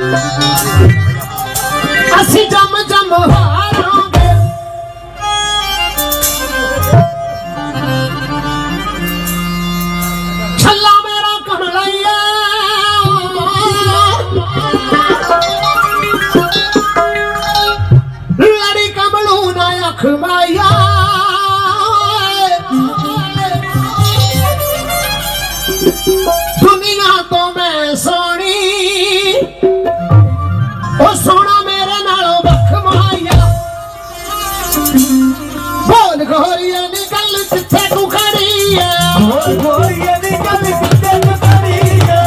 असी जम जम हारांगे छल्ला मेरा कमलैया लड़ी कमलू ना अखमाया दुनिया तो मैं सोनी ओ सोना मेरे नालों बखमाया बोल गोरिया नी गल किथे तू खड़ी है बोल गोरिया नी गल किथे तू खड़ी है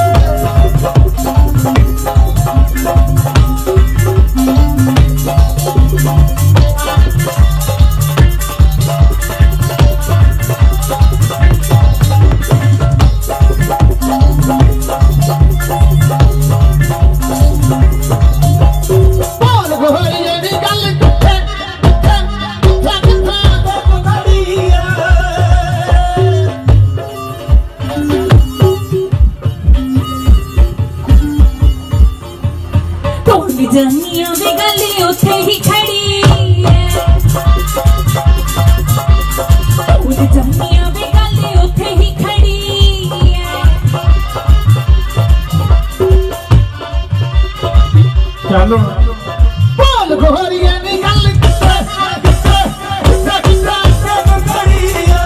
जनिया दी गली उथे ही खड़ी जनिया दी गली उथे ही खड़ी चलो बोल गोरिया नी गल किथे खड़ी है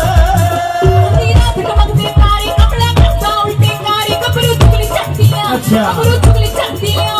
रात कमकती कारी कपड़ा करता उल्टी कारी कपड़ू चुगली चढ़ती है अच्छा कपड़ू चुगली चढ़ती है